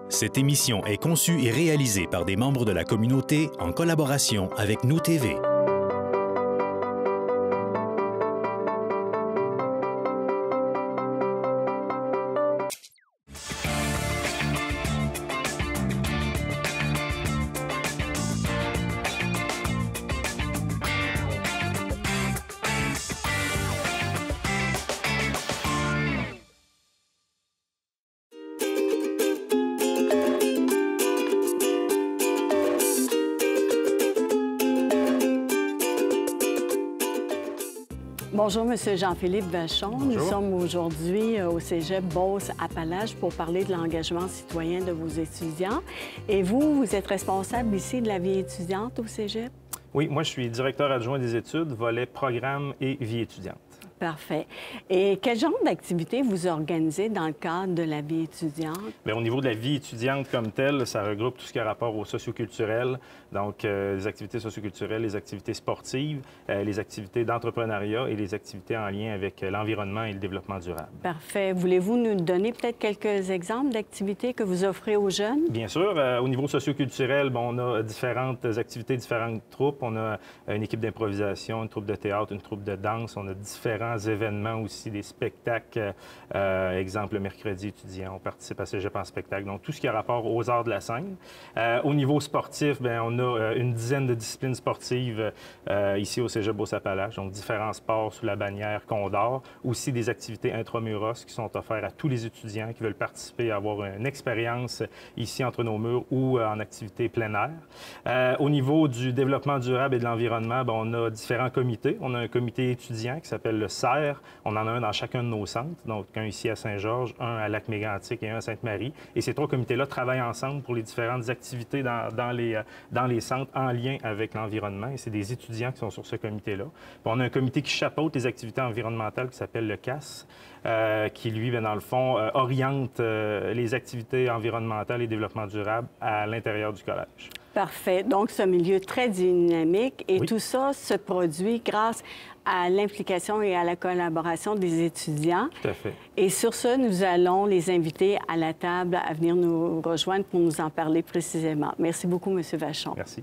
Cette émission est conçue et réalisée par des membres de la communauté en collaboration avec Nous TV. Bonjour, Monsieur Jean-Philippe Vachon. Bonjour. Nous sommes aujourd'hui au Cégep Beauce-Appalaches pour parler de l'engagement citoyen de vos étudiants. Et vous êtes responsable ici de la vie étudiante au Cégep? Oui, moi, je suis directeur adjoint des études, volet programme et vie étudiante. Parfait. Et quel genre d'activités vous organisez dans le cadre de la vie étudiante? Bien, au niveau de la vie étudiante comme telle, ça regroupe tout ce qui a rapport au socioculturel, donc les activités socioculturelles, les activités sportives, les activités d'entrepreneuriat et les activités en lien avec l'environnement et le développement durable. Parfait. Voulez-vous nous donner peut-être quelques exemples d'activités que vous offrez aux jeunes? Bien sûr. Au niveau socioculturel, bon, on a différentes activités, différentes troupes. On a une équipe d'improvisation, une troupe de théâtre, une troupe de danse. On a différents événements aussi, des spectacles. Exemple, le mercredi étudiant, on participe à Cégep en spectacle. Donc, tout ce qui a rapport aux arts de la scène. Au niveau sportif, bien, on a une dizaine de disciplines sportives ici au Cégep Beauce-Appalaches. Donc, différents sports sous la bannière Condor. Aussi des activités intramuros qui sont offertes à tous les étudiants qui veulent participer, avoir une expérience ici entre nos murs ou en activité plein air. Au niveau du développement durable et de l'environnement, bien, on a différents comités. On a un comité étudiant qui s'appelle le CER. On en a un dans chacun de nos centres, donc un ici à Saint-Georges, un à Lac-Mégantic et un à Sainte-Marie. Et ces trois comités-là travaillent ensemble pour les différentes activités dans les centres en lien avec l'environnement. Et c'est des étudiants qui sont sur ce comité-là. Puis on a un comité qui chapeaute les activités environnementales qui s'appelle le CAS, qui, lui, bien, dans le fond, oriente les activités environnementales et développement durable à l'intérieur du collège. Parfait. Donc, c'est un milieu très dynamique et Oui. tout ça se produit grâce à l'implication et à la collaboration des étudiants. Tout à fait. Et sur ce, nous allons les inviter à la table à venir nous rejoindre pour nous en parler précisément. Merci beaucoup, M. Vachon. Merci.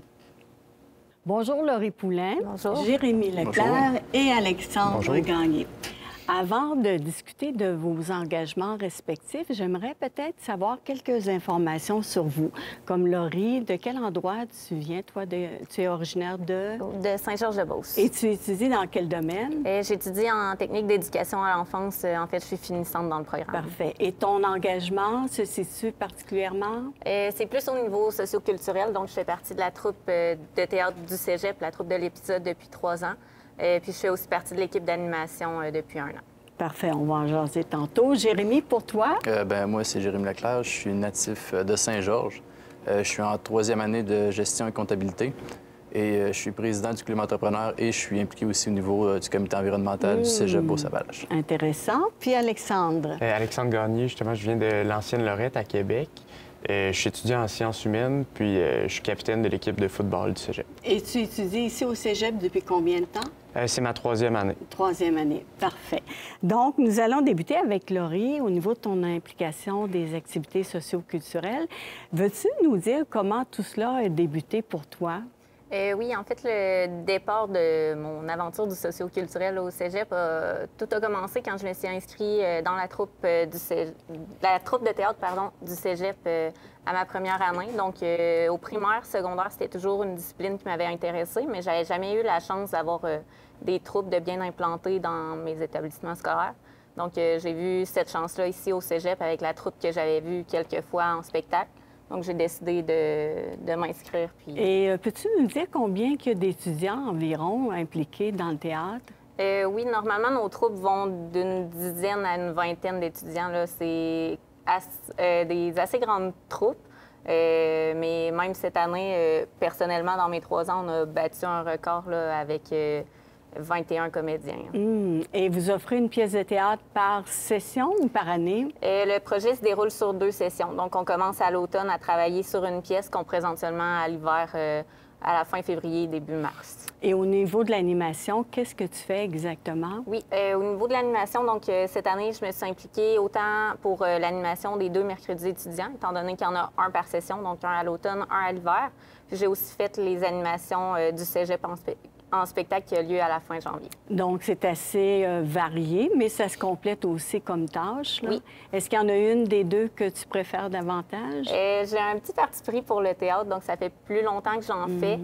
Bonjour, Laurie Poulain. Bonjour. Jérémy Leclerc et Alexandre Bonjour. Gagné. Avant de discuter de vos engagements respectifs, j'aimerais peut-être savoir quelques informations sur vous. Comme Laurie, de quel endroit tu viens, toi? Tu es originaire de... De Saint-Georges-de-Beauce. Et tu étudies dans quel domaine? J'étudie en technique d'éducation à l'enfance. En fait, je suis finissante dans le programme. Parfait. Et ton engagement se situe particulièrement? C'est plus au niveau socioculturel. Donc, je fais partie de la troupe de théâtre du Cégep, la troupe de l'épisode depuis 3 ans. Puis, je fais aussi partie de l'équipe d'animation depuis 1 an. Parfait. On va en jaser tantôt. Jérémy, pour toi? Moi, c'est Jérémy Leclerc. Je suis natif de Saint-Georges. Je suis en 3e année de gestion et comptabilité. Et je suis président du club entrepreneur et je suis impliqué aussi au niveau du comité environnemental du Cégep Beauce-Appalaches. Intéressant. Puis Alexandre? Alexandre Gagné, justement, je viens de l'ancienne Lorette à Québec. Je suis étudiant en sciences humaines, puis je suis capitaine de l'équipe de football du Cégep. Et tu étudies ici au Cégep depuis combien de temps? C'est ma 3e année. 3e année. Parfait. Donc, nous allons débuter avec Laurie au niveau de ton implication des activités socio-culturelles. Veux-tu nous dire comment tout cela a débuté pour toi? Oui, en fait, le départ de mon aventure du socio-culturel au Cégep, tout a commencé quand je me suis inscrite dans la troupe, la troupe de théâtre du Cégep à ma première année. Donc, au primaire, secondaire, c'était toujours une discipline qui m'avait intéressée, mais j'avais jamais eu la chance d'avoir des troupes de bien implantées dans mes établissements scolaires. Donc, j'ai vu cette chance-là ici au Cégep avec la troupe que j'avais vue quelques fois en spectacle. Donc, j'ai décidé de m'inscrire. Puis... Et peux-tu nous dire combien il y a d'étudiants environ impliqués dans le théâtre? Oui, normalement, nos troupes vont d'une dizaine à une vingtaine d'étudiants. C'est des assez grandes troupes. Mais même cette année, personnellement, dans mes 3 ans, on a battu un record là, avec 21 comédiens. Et vous offrez une pièce de théâtre par session ou par année? Le projet se déroule sur 2 sessions. Donc, on commence à l'automne à travailler sur une pièce qu'on présente seulement à l'hiver à la fin février, début mars. Et au niveau de l'animation, qu'est-ce que tu fais exactement? Oui, au niveau de l'animation, donc cette année, je me suis impliquée autant pour l'animation des 2 mercredis étudiants, étant donné qu'il y en a un par session, donc un à l'automne, un à l'hiver. Puis j'ai aussi fait les animations du cégep en spectacle qui a lieu à la fin janvier. Donc, c'est assez varié, mais ça se complète aussi comme tâche, là. Oui. Est-ce qu'il y en a une des deux que tu préfères davantage? J'ai un petit parti pris pour le théâtre, donc ça fait plus longtemps que j'en fais.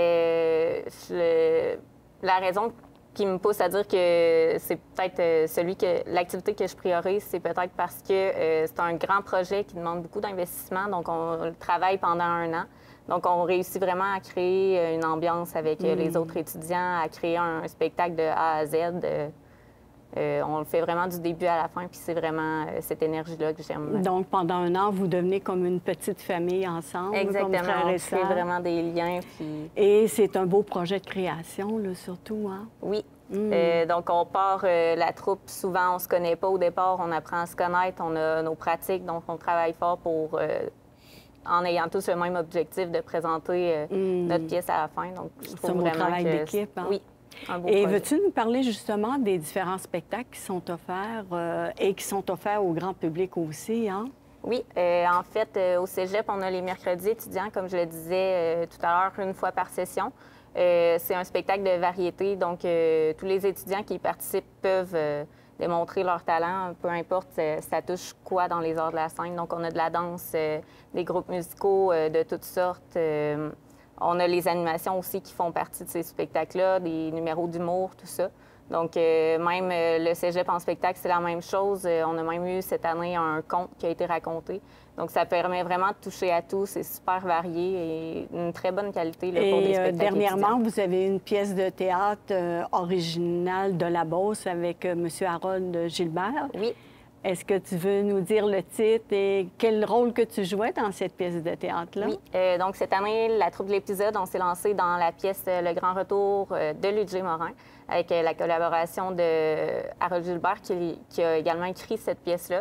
La raison qui me pousse à dire que c'est peut-être l'activité que je priorise, c'est peut-être parce que c'est un grand projet qui demande beaucoup d'investissement, donc on le travaille pendant 1 an. Donc, on réussit vraiment à créer une ambiance avec les autres étudiants, à créer un spectacle de A à Z. On le fait vraiment du début à la fin, puis c'est vraiment cette énergie-là que j'aime. Donc, pendant 1 an, vous devenez comme une petite famille ensemble, Exactement, comme frères et on crée sœurs. vraiment des liens. Puis... Et c'est un beau projet de création, là, surtout, hein? Oui. Donc, on part la troupe, souvent, on ne se connaît pas au départ, on apprend à se connaître, on a nos pratiques, donc on travaille fort pour... en ayant tous le même objectif de présenter notre pièce à la fin. Donc, je trouve un beau vraiment travail que d'équipe, hein? Oui, un beau Et projet. veux-tu nous parler justement des différents spectacles qui sont offerts et qui sont offerts au grand public aussi, hein? Oui, en fait, au cégep, on a les mercredis étudiants, comme je le disais tout à l'heure, 1 fois par session. C'est un spectacle de variété, donc tous les étudiants qui y participent peuvent démontrer leur talent, peu importe ça touche quoi dans les arts de la scène. Donc, on a de la danse, des groupes musicaux de toutes sortes. On a les animations aussi qui font partie de ces spectacles-là, des numéros d'humour, tout ça. Donc, même le cégep en spectacle, c'est la même chose. On a même eu cette année un conte qui a été raconté. Donc, ça permet vraiment de toucher à tout. C'est super varié et une très bonne qualité là, pour des spectacles dernièrement, étudiants. vous avez une pièce de théâtre originale de la Beauce avec M. Harold Gilbert. Oui. Est-ce que tu veux nous dire le titre et quel rôle que tu jouais dans cette pièce de théâtre-là? Oui. Donc, cette année, la troupe de l'épisode, on s'est lancé dans la pièce Le Grand Retour de Ludger Morin, avec la collaboration de Harold Gilbert, qui a également écrit cette pièce-là.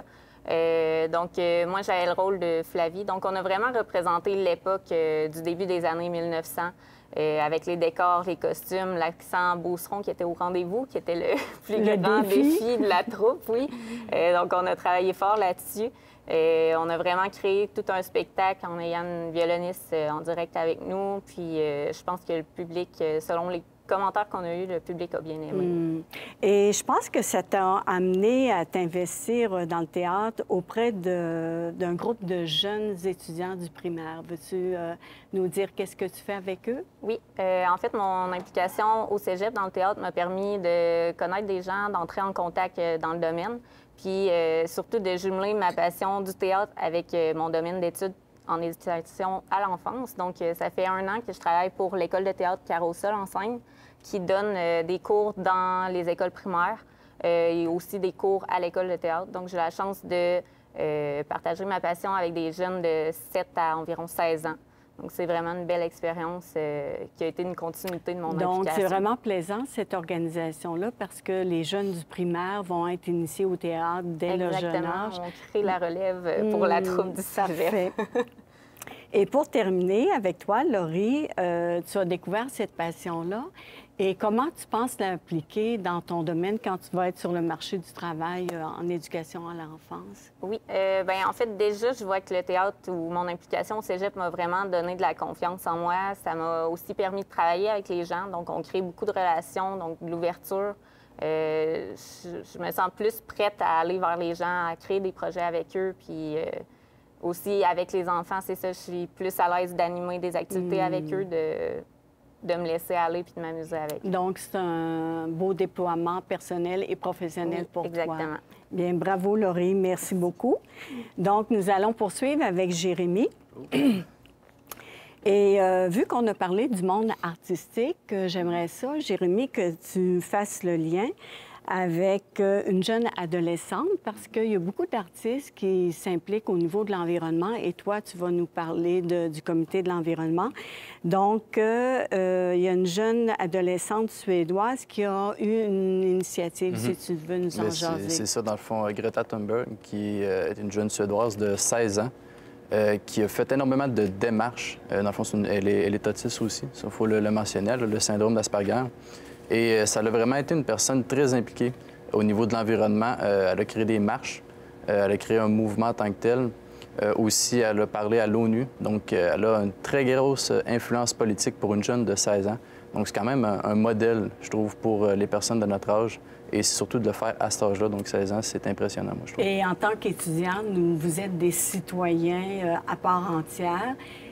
Moi, j'avais le rôle de Flavie. Donc, on a vraiment représenté l'époque du début des années 1900, avec les décors, les costumes, l'accent beauceron qui était au rendez-vous, qui était le plus grand défi de la troupe, oui. Donc, on a travaillé fort là-dessus. On a vraiment créé tout un spectacle en ayant une violoniste en direct avec nous. Puis, je pense que le public, selon les commentaires qu'on a eus, le public a bien aimé. Et je pense que ça t'a amené à t'investir dans le théâtre auprès d'un groupe de jeunes étudiants du primaire. Veux-tu nous dire qu'est-ce que tu fais avec eux? Oui. En fait, mon implication au cégep dans le théâtre m'a permis de connaître des gens, d'entrer en contact dans le domaine, puis surtout de jumeler ma passion du théâtre avec mon domaine d'études en éducation à l'enfance. Donc, ça fait 1 an que je travaille pour l'école de théâtre Carrousel en Seine, qui donne des cours dans les écoles primaires et aussi des cours à l'école de théâtre. Donc, j'ai la chance de partager ma passion avec des jeunes de 7 à environ 16 ans. Donc, c'est vraiment une belle expérience qui a été une continuité de mon implication. Donc, c'est vraiment plaisant, cette organisation-là, parce que les jeunes du primaire vont être initiés au théâtre dès leur jeune âge. On crée la relève pour la troupe du cégep. Et pour terminer avec toi, Laurie, tu as découvert cette passion-là. Et comment tu penses l'appliquer dans ton domaine quand tu vas être sur le marché du travail en éducation à l'enfance? Oui. En fait, déjà, je vois que le théâtre ou mon implication au cégep m'a vraiment donné de la confiance en moi. Ça m'a aussi permis de travailler avec les gens. Donc, on crée beaucoup de relations, donc de l'ouverture. Je me sens plus prête à aller vers les gens, à créer des projets avec eux. Puis aussi, avec les enfants, c'est ça, je suis plus à l'aise d'animer des activités avec eux, de me laisser aller puis de m'amuser avec eux. Donc, c'est un beau déploiement personnel et professionnel pour exactement. toi. Bien, bravo, Laurie. Merci beaucoup. Donc, nous allons poursuivre avec Jérémy. Et vu qu'on a parlé du monde artistique, j'aimerais ça, Jérémy, que tu fasses le lien avec une jeune adolescente parce qu'il y a beaucoup d'artistes qui s'impliquent au niveau de l'environnement et toi, tu vas nous parler du comité de l'environnement. Donc, il y a une jeune adolescente suédoise qui a eu une initiative, si tu veux nous en jaser. C'est ça, dans le fond, Greta Thunberg, qui est une jeune Suédoise de 16 ans. qui a fait énormément de démarches. Dans le fond, elle est autiste aussi, il faut le mentionner, elle a le syndrome d'Asperger. Et ça a vraiment été une personne très impliquée au niveau de l'environnement. Elle a créé des marches, elle a créé un mouvement en tant que tel. Aussi, elle a parlé à l'ONU. Donc, elle a une très grosse influence politique pour une jeune de 16 ans. Donc, c'est quand même un modèle, je trouve, pour les personnes de notre âge. Et surtout de le faire à cet âge-là, donc 16 ans, c'est impressionnant, moi, je trouve. Et en tant qu'étudiante, vous êtes des citoyens à part entière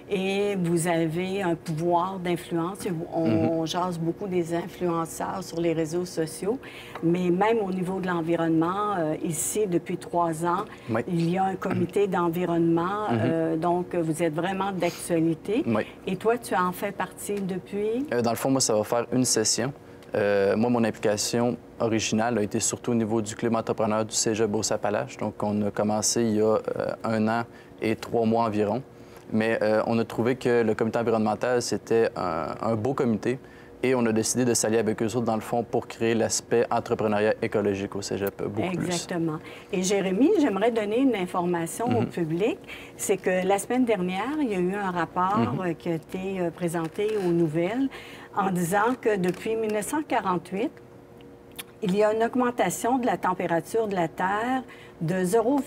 et vous avez un pouvoir d'influence. On jase beaucoup des influenceurs sur les réseaux sociaux, mais même au niveau de l'environnement, ici, depuis 3 ans, Oui. il y a un comité d'environnement, donc vous êtes vraiment d'actualité. Oui. Et toi, tu en fais partie depuis? Dans le fond, moi, ça va faire une session. Moi, mon implication originale a été surtout au niveau du club entrepreneur du Cégep Beauce-Appalaches. Donc, on a commencé il y a 1 an et 3 mois environ. Mais on a trouvé que le comité environnemental, c'était un beau comité et on a décidé de s'allier avec eux autres, dans le fond, pour créer l'aspect entrepreneuriat écologique au Cégep beaucoup plus. Exactement. Et Jérémy, j'aimerais donner une information au public. C'est que la semaine dernière, il y a eu un rapport qui a été présenté aux nouvelles en disant que depuis 1948, il y a une augmentation de la température de la Terre de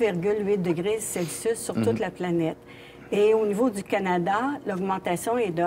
0,8 degrés Celsius sur toute la planète. Et au niveau du Canada, l'augmentation est de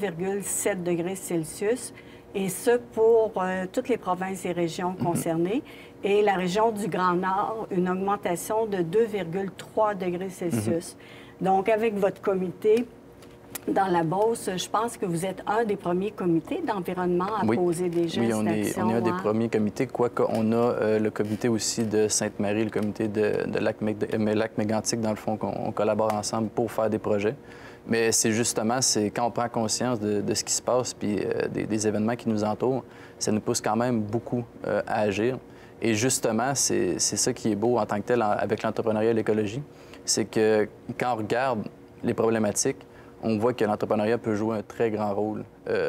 1,7 degrés Celsius, et ce pour toutes les provinces et régions concernées. Et la région du Grand Nord, une augmentation de 2,3 degrés Celsius. Donc, avec votre comité dans la Beauce, je pense que vous êtes un des premiers comités d'environnement à poser des gestes d'action. Oui, on est un des premiers comités, quoique on a le comité aussi de Sainte-Marie, le comité de Lac-Mégantic, dans le fond, qu'on collabore ensemble pour faire des projets. Mais c'est justement, quand on prend conscience de ce qui se passe puis des événements qui nous entourent, ça nous pousse quand même beaucoup à agir. Et justement, c'est ça qui est beau en tant que tel avec l'entrepreneuriat et l'écologie, c'est que quand on regarde les problématiques, on voit que l'entrepreneuriat peut jouer un très grand rôle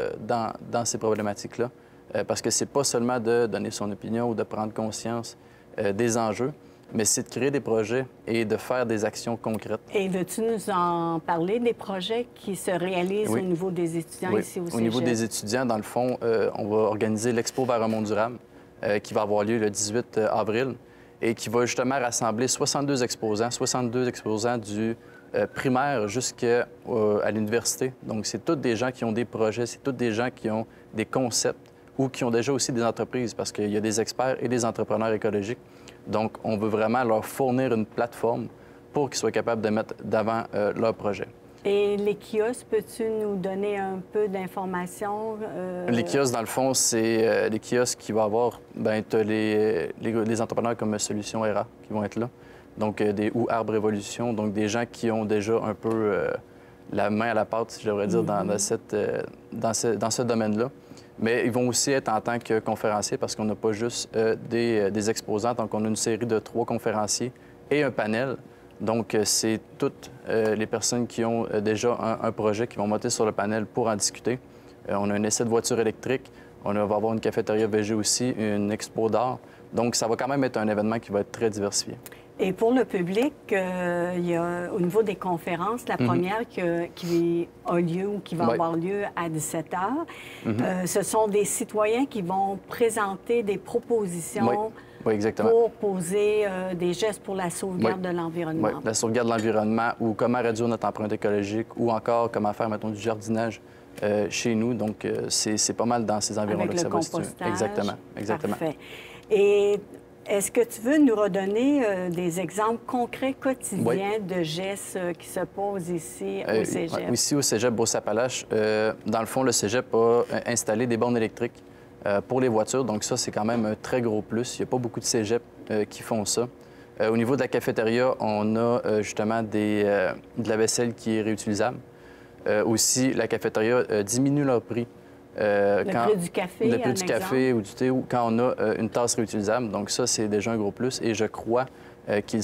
dans ces problématiques-là. Parce que c'est pas seulement de donner son opinion ou de prendre conscience des enjeux, mais c'est de créer des projets et de faire des actions concrètes. Et veux-tu nous en parler des projets qui se réalisent au niveau des étudiants ici au Cégep? Au niveau des étudiants, dans le fond, on va organiser l'Expo vers un monde durable qui va avoir lieu le 18 avril et qui va justement rassembler 62 exposants du primaire jusqu'à l'université. Donc, c'est tous des gens qui ont des projets, c'est tous des gens qui ont des concepts ou qui ont déjà aussi des entreprises parce qu'il y a des experts et des entrepreneurs écologiques. Donc, on veut vraiment leur fournir une plateforme pour qu'ils soient capables de mettre d'avant leur projet. Et les kiosques, peux-tu nous donner un peu d'informations? Les kiosques, dans le fond, c'est les kiosques qui vont avoir, bien, tu as les entrepreneurs comme Solutions ERA qui vont être là. Donc, ou Arbre Révolution, donc des gens qui ont déjà un peu la main à la pâte, si je devrais dire, dans ce domaine-là. Mais ils vont aussi être en tant que conférenciers parce qu'on n'a pas juste des exposants. Donc, on a une série de 3 conférenciers et un panel. Donc, c'est toutes les personnes qui ont déjà un projet qui vont monter sur le panel pour en discuter. On a un essai de voiture électrique. On va avoir une cafétéria VG aussi, une expo d'art. Donc, ça va quand même être un événement qui va être très diversifié. Et pour le public, il y a, au niveau des conférences, la première qui a lieu ou qui va avoir lieu à 17 h, ce sont des citoyens qui vont présenter des propositions pour poser des gestes pour la sauvegarde de l'environnement. Oui, la sauvegarde de l'environnement ou comment réduire notre empreinte écologique ou encore comment faire, mettons, du jardinage chez nous. Donc, c'est pas mal dans ces environs-là que ça va se situer. Exactement, exactement. Parfait. Et est-ce que tu veux nous redonner des exemples concrets quotidiens de gestes qui se posent ici au Cégep? Ici au Cégep Beauce-Appalaches, dans le fond, le Cégep a installé des bornes électriques pour les voitures. Donc ça, c'est quand même un très gros plus. Il n'y a pas beaucoup de Cégeps qui font ça. Au niveau de la cafétéria, on a justement de la vaisselle qui est réutilisable. Aussi, la cafétéria diminue leur prix. Le prix du café, le prix du café ou du thé, ou quand on a une tasse réutilisable. Donc ça, c'est déjà un gros plus. Et je crois qu'ils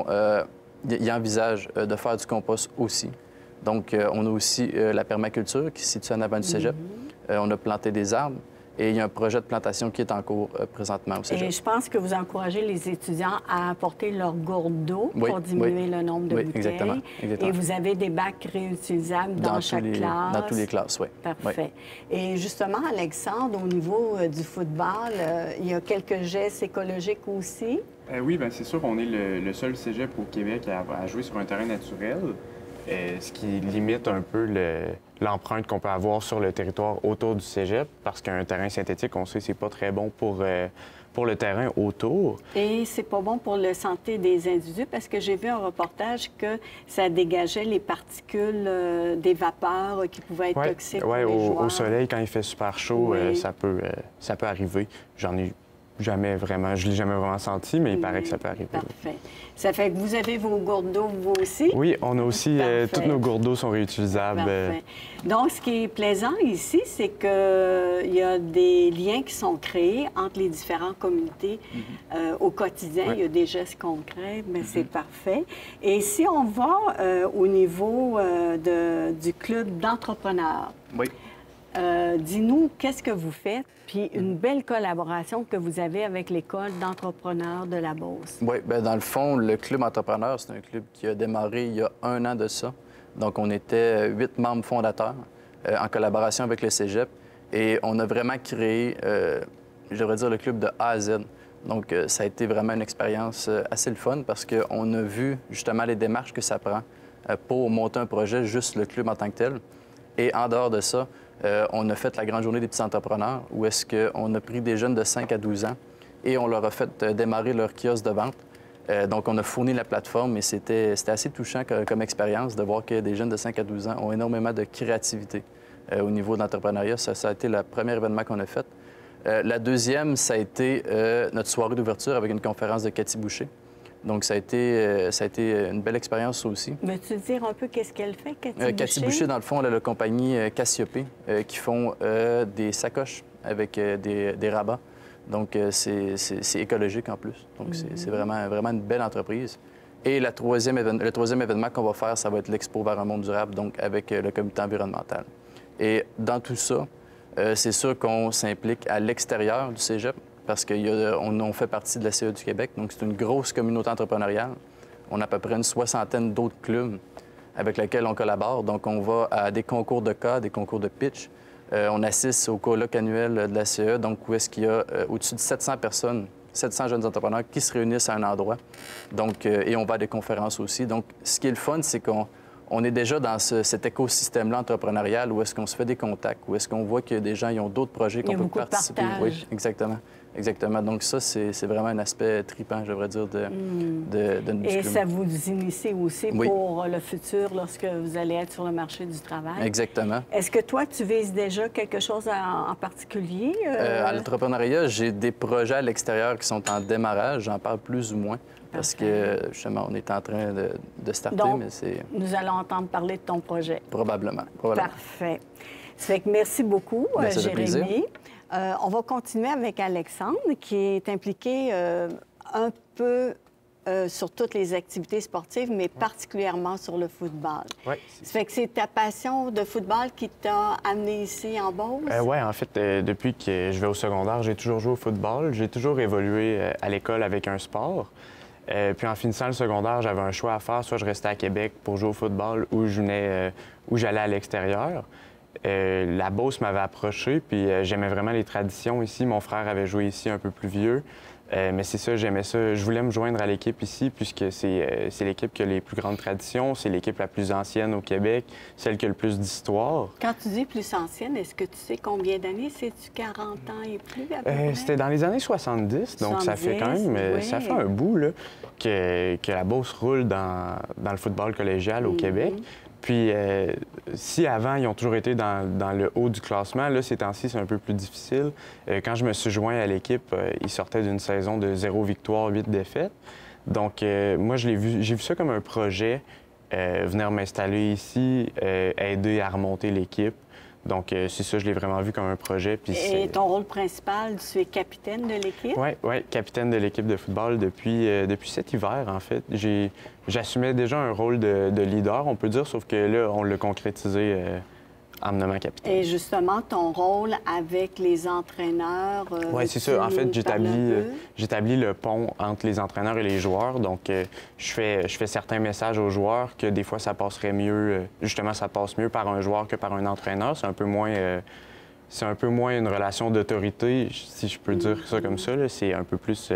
envisagent de faire du compost aussi. Donc, on a aussi la permaculture qui se situe en avant du Cégep. On a planté des arbres. Et il y a un projet de plantation qui est en cours présentement au cégep. Et je pense que vous encouragez les étudiants à apporter leur gourde d'eau pour diminuer le nombre de bouteilles. Exactement. Et vous avez des bacs réutilisables dans chaque classe. Dans toutes les classes, oui. Parfait. Et justement, Alexandre, au niveau du football, il y a quelques gestes écologiques aussi. Oui, bien c'est sûr qu'on est le seul cégep au Québec à jouer sur un terrain naturel, ce qui limite un peu l'empreinte qu'on peut avoir sur le territoire autour du cégep, parce qu'un terrain synthétique, on sait, c'est pas très bon pour le terrain autour. Et c'est pas bon pour la santé des individus, parce que j'ai vu un reportage que ça dégageait les particules des vapeurs qui pouvaient être toxiques pour les joueurs. Au soleil, quand il fait super chaud, ça peut arriver. Je l'ai jamais vraiment senti, mais il paraît que ça peut arriver. Parfait. Ça fait que vous avez vos gourdes d'eau, vous aussi? Oui, on a aussi, toutes nos gourdes d'eau sont réutilisables. Parfait. Donc, ce qui est plaisant ici, c'est qu'il y a des liens qui sont créés entre les différentes communautés au quotidien. Il y a des gestes concrets, mais c'est parfait. Et si on va au niveau du club d'entrepreneurs, dis-nous, qu'est-ce que vous faites? Puis une belle collaboration que vous avez avec l'École d'entrepreneurs de la Beauce. Oui, bien dans le fond, le club entrepreneur, c'est un club qui a démarré il y a 1 an de ça. Donc, on était 8 membres fondateurs en collaboration avec le cégep. Et on a vraiment créé, je devrais dire, le club de A à Z. Donc, ça a été vraiment une expérience assez le fun parce qu'on a vu justement les démarches que ça prend pour monter un projet, juste le club en tant que tel. Et en dehors de ça, on a fait la grande journée des petits entrepreneurs où est-ce qu'on a pris des jeunes de 5 à 12 ans et on leur a fait démarrer leur kiosque de vente. Donc, on a fourni la plateforme et c'était assez touchant comme expérience de voir que des jeunes de 5 à 12 ans ont énormément de créativité au niveau de l'entrepreneuriat. Ça a été le premier événement qu'on a fait. La deuxième, ça a été notre soirée d'ouverture avec une conférence de Cathy Boucher. Donc, ça a été une belle expérience aussi. Veux-tu dire un peu qu'est-ce qu'elle fait, Cathy Boucher? Cathy Boucher, dans le fond, elle a la compagnie Cassiopée qui font des sacoches avec des rabats. Donc, c'est écologique en plus. Donc, c'est vraiment une belle entreprise. Et le troisième événement qu'on va faire, ça va être l'Expo vers un monde durable, donc avec le comité environnemental. Et dans tout ça, c'est sûr qu'on s'implique à l'extérieur du cégep, parce qu'on fait partie de la CE du Québec, donc c'est une grosse communauté entrepreneuriale. On a à peu près une 60aine d'autres clubs avec lesquels on collabore. Donc, on va à des concours de cas, des concours de pitch. On assiste au colloque annuel de la CE, donc où est-ce qu'il y a au-dessus de 700 personnes, 700 jeunes entrepreneurs qui se réunissent à un endroit. Donc, et on va à des conférences aussi. Donc, ce qui est le fun, c'est qu'on est déjà dans cet écosystème-là entrepreneurial où est-ce qu'on se fait des contacts, où est-ce qu'on voit que des gens ils ont d'autres projets qu'on peut participer. Oui, exactement. Exactement. Donc ça, c'est vraiment un aspect tripant, je devrais dire, de notre Et club. ça vous initie aussi pour le futur lorsque vous allez être sur le marché du travail. Exactement. Est-ce que toi, tu vises déjà quelque chose en particulier? À l'entrepreneuriat, j'ai des projets à l'extérieur qui sont en démarrage. J'en parle plus ou moins. Parce que, justement, on est en train de starter, donc, mais c'est... nous allons entendre parler de ton projet. Probablement. Parfait. Ça fait que merci beaucoup, Jérémy. On va continuer avec Alexandre, qui est impliqué un peu sur toutes les activités sportives, mais particulièrement sur le football. Oui. Ça fait que c'est ta passion de football qui t'a amené ici en Beauce? Oui, en fait, depuis que je vais au secondaire, j'ai toujours joué au football. J'ai toujours évolué à l'école avec un sport. Puis en finissant le secondaire, j'avais un choix à faire. Soit je restais à Québec pour jouer au football ou j'allais à l'extérieur. La Beauce m'avait approché, puis j'aimais vraiment les traditions ici. Mon frère avait joué ici un peu plus vieux. Mais c'est ça, j'aimais ça. Je voulais me joindre à l'équipe ici, puisque c'est l'équipe qui a les plus grandes traditions, c'est l'équipe la plus ancienne au Québec, celle qui a le plus d'histoire. Quand tu dis plus ancienne, est-ce que tu sais combien d'années? C'est-tu 40 ans et plus? C'était dans les années 70, donc ça fait quand même ça fait un bout là, que la Beauce roule dans le football collégial au Québec. Puis, si avant, ils ont toujours été dans le haut du classement, là, ces temps-ci, c'est un peu plus difficile. Quand je me suis joint à l'équipe, ils sortaient d'une saison de 0 victoire, 8 défaites. Donc, moi, j'ai vu ça comme un projet, venir m'installer ici, aider à remonter l'équipe. Donc, c'est ça, je l'ai vraiment vu comme un projet. Puis et ton rôle principal, tu es capitaine de l'équipe? Oui, capitaine de l'équipe de football depuis cet hiver, en fait. J'assumais déjà un rôle de leader, on peut dire, sauf que là, on l'a concrétisé en me nommant capitaine. Et justement, ton rôle avec les entraîneurs... Oui, c'est ça. En fait, j'établis le pont entre les entraîneurs et les joueurs. Donc, je fais certains messages aux joueurs que des fois, ça passerait mieux. Justement, ça passe mieux par un joueur que par un entraîneur. C'est un peu moins une relation d'autorité, si je peux dire ça comme ça. C'est un peu plus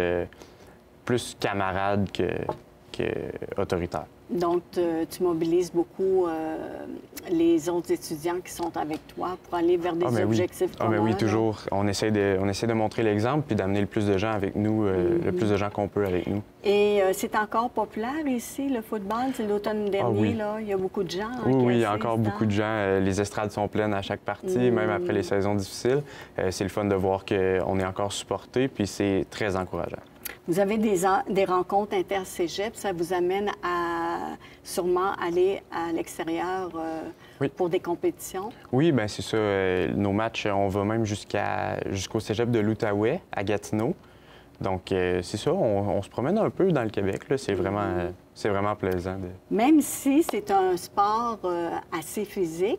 camarade que autoritaire. Donc, tu mobilises beaucoup les autres étudiants qui sont avec toi pour aller vers des objectifs communs. Oui, toujours. On essaie de montrer l'exemple puis d'amener le plus de gens avec nous, le plus de gens qu'on peut avec nous. Et c'est encore populaire ici, le football? C'est l'automne dernier, là. Il y a beaucoup de gens. Oui, il y a encore beaucoup de gens. Les estrades sont pleines à chaque partie, même après les saisons difficiles. C'est le fun de voir qu'on est encore supporté, puis c'est très encourageant. Vous avez des rencontres inter-cégep, ça vous amène à sûrement aller à l'extérieur pour des compétitions? Oui, bien c'est ça. Nos matchs, on va même jusqu'au cégep de l'Outaouais, à Gatineau. Donc, c'est ça, on se promène un peu dans le Québec. C'est vraiment plaisant. Même si c'est un sport assez physique,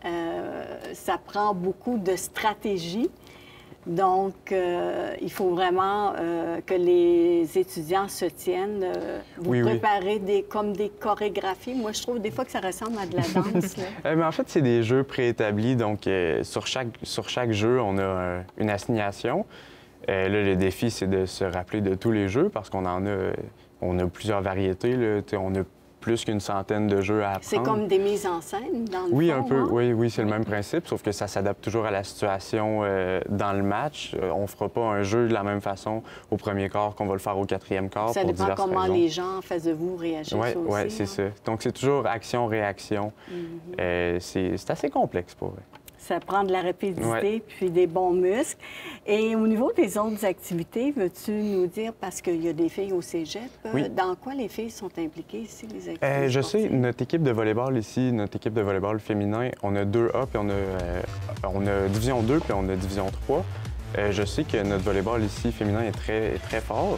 ça prend beaucoup de stratégie. Donc, il faut vraiment que les étudiants se tiennent. Vous préparez comme des chorégraphies. Moi, je trouve des fois que ça ressemble à de la danse. Mais en fait, c'est des jeux préétablis. Donc, sur chaque jeu, on a une assignation. Là, le défi, c'est de se rappeler de tous les jeux parce qu'on a plusieurs variétés. Là. On a plus qu'une centaine de jeux à apprendre. C'est comme des mises en scène, dans le fond, Oui, un peu. Hein? Oui, c'est le même principe, sauf que ça s'adapte toujours à la situation dans le match. On ne fera pas un jeu de la même façon au premier quart qu'on va le faire au quatrième quart ça pour dépend diverses comment raisons. Les gens en face de vous réagissent aussi. Oui, c'est ça. Donc, c'est toujours action-réaction. C'est assez complexe pour eux. Ça prend de la rapidité puis des bons muscles. Et au niveau des autres activités, veux-tu nous dire, parce qu'il y a des filles au cégep, dans quoi les filles sont impliquées ici, les activités Je sportives? sais, notre équipe de volleyball ici, notre équipe de volleyball féminin, on a 2A, puis on a Division 2, puis on a Division 3. Je sais que notre volleyball ici, féminin, est très, très fort.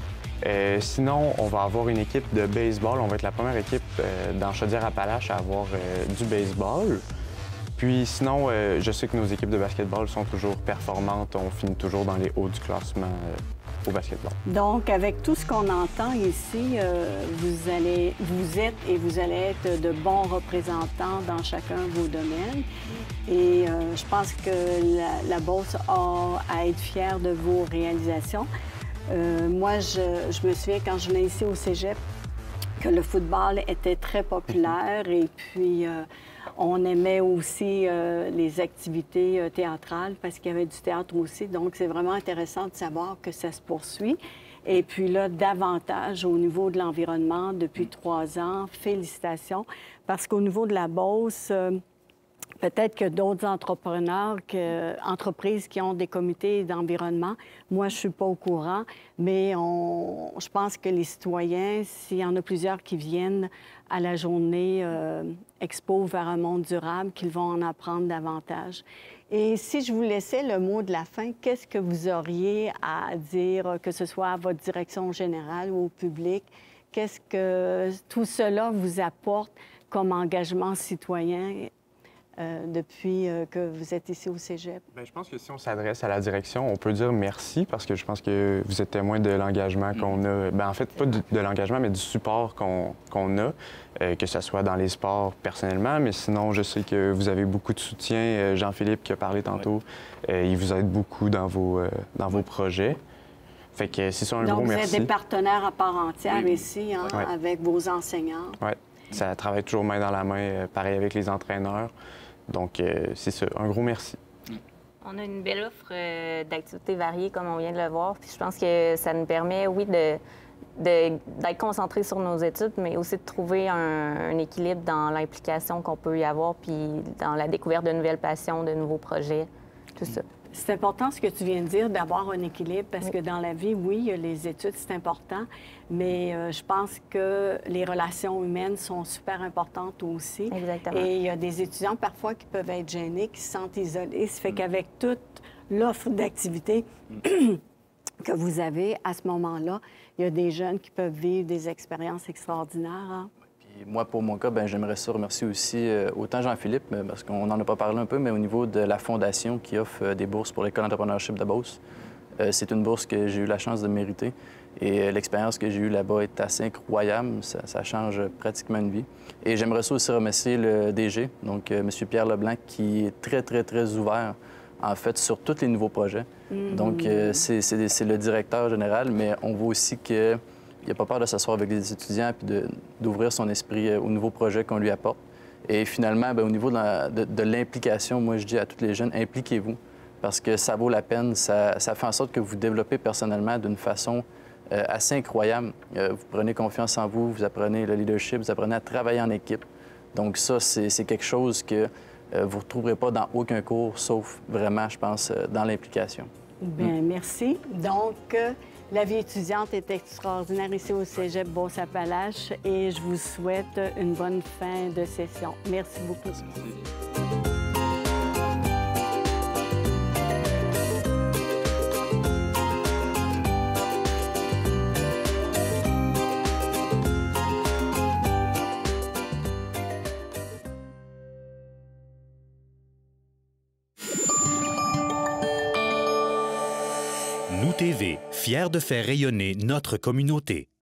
Sinon, on va avoir une équipe de baseball. On va être la première équipe dans Chaudière-Appalaches à avoir du baseball. Puis sinon, je sais que nos équipes de basketball sont toujours performantes. On finit toujours dans les hauts du classement au basketball. Donc, avec tout ce qu'on entend ici, vous êtes et vous allez être de bons représentants dans chacun de vos domaines. Et je pense que la Beauce a à être fière de vos réalisations. Moi, je me souviens quand je venais ici au cégep que le football était très populaire et puis on aimait aussi les activités théâtrales parce qu'il y avait du théâtre aussi. Donc, c'est vraiment intéressant de savoir que ça se poursuit. Et puis là, davantage au niveau de l'environnement depuis 3 ans. Félicitations. Parce qu'au niveau de la Beauce, peut-être que d'autres entreprises qui ont des comités d'environnement, moi, je ne suis pas au courant, mais je pense que les citoyens, s'il y en a plusieurs qui viennent à la journée Expo vers un monde durable, qu'ils vont en apprendre davantage. Et si je vous laissais le mot de la fin, qu'est-ce que vous auriez à dire, que ce soit à votre direction générale ou au public? Qu'est-ce que tout cela vous apporte comme engagement citoyen depuis que vous êtes ici au cégep? Bien, je pense que si on s'adresse à la direction, on peut dire merci parce que je pense que vous êtes témoin de l'engagement qu'on a. Bien, en fait, pas de l'engagement, mais du support qu'on a, que ce soit dans les sports personnellement, mais sinon, je sais que vous avez beaucoup de soutien. Jean-Philippe qui a parlé tantôt, il vous aide beaucoup dans vos projets. Fait que c'est ça, un gros merci. Donc, vous êtes des partenaires à part entière ici, hein, avec vos enseignants. Oui, ça travaille toujours main dans la main, pareil avec les entraîneurs. Donc, c'est ça. Un gros merci. On a une belle offre d'activités variées, comme on vient de le voir. Puis je pense que ça nous permet, oui, d'être concentrés sur nos études, mais aussi de trouver un équilibre dans l'implication qu'on peut y avoir, puis dans la découverte de nouvelles passions, de nouveaux projets, tout ça. C'est important ce que tu viens de dire, d'avoir un équilibre, parce que dans la vie, oui, les études, c'est important, mais je pense que les relations humaines sont super importantes aussi. Exactement. Et il y a des étudiants parfois qui peuvent être gênés, qui se sentent isolés. Ça fait qu'avec toute l'offre d'activités que vous avez à ce moment-là, il y a des jeunes qui peuvent vivre des expériences extraordinaires. Hein? Et moi, pour mon cas, j'aimerais ça remercier aussi autant Jean-Philippe, parce qu'on n'en a pas parlé un peu, mais au niveau de la fondation qui offre des bourses pour l'École d'entrepreneurship de Beauce. C'est une bourse que j'ai eu la chance de mériter. Et l'expérience que j'ai eue là-bas est assez incroyable. Ça change pratiquement une vie. Et j'aimerais ça aussi remercier le DG, donc M. Pierre Leblanc, qui est très, très, très ouvert, en fait, sur tous les nouveaux projets. Donc, c'est le directeur général, mais on voit aussi qu'il n'a pas peur de s'asseoir avec les étudiants et d'ouvrir son esprit aux nouveaux projets qu'on lui apporte. Et finalement, au niveau de l'implication, moi, je dis à tous les jeunes, impliquez-vous, parce que ça vaut la peine. Ça fait en sorte que vous développez personnellement d'une façon assez incroyable. Vous prenez confiance en vous, vous apprenez le leadership, vous apprenez à travailler en équipe. Donc ça, c'est quelque chose que vous ne retrouverez pas dans aucun cours, sauf vraiment, je pense, dans l'implication. Bien, merci. Donc, la vie étudiante est extraordinaire ici au Cégep Beauce-Appalaches et je vous souhaite une bonne fin de session. Merci beaucoup. Merci. Nous TV, fiers de faire rayonner notre communauté.